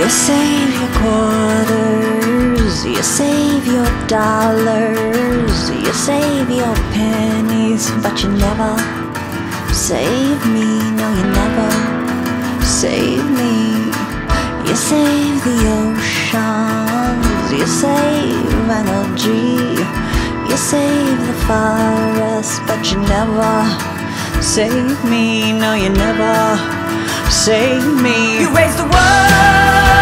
You save your quarters, you save your dollars, you save your pennies, but you never save me. No, you never save me. You save the oceans, you save energy, you save the forest, but you never save me. No, you never save me. You raise the world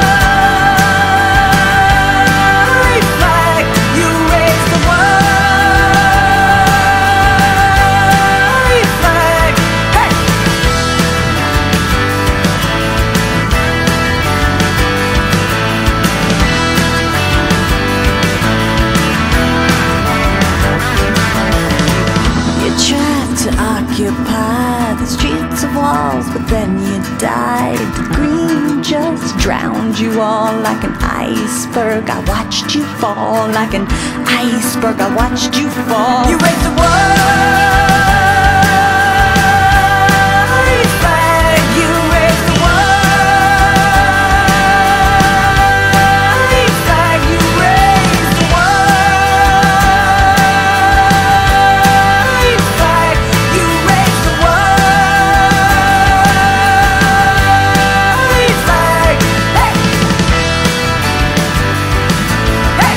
flag, you raise the world flag. Hey! You tried to occupy the streets of walls, but then you died. The green just drowned you all like an iceberg. I watched you fall like an iceberg. I watched you fall. You raised the world flag. You raised the world flag. You raised the world flag. You raised the world flag. Hey! Hey!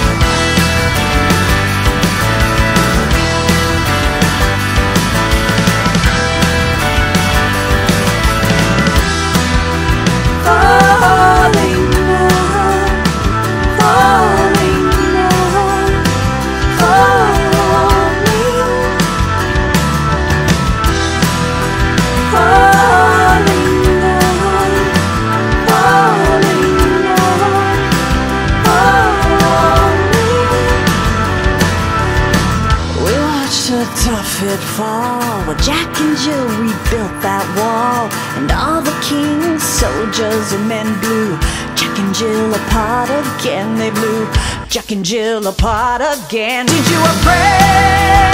Falling now, falling now, falling, falling now, falling now, falling. We watched the tough it fall while Jack and Jill rebuilt that wall, and all the king's soldiers and men blew Jack and Jill apart again. They blew Jack and Jill apart again. Did you afraid?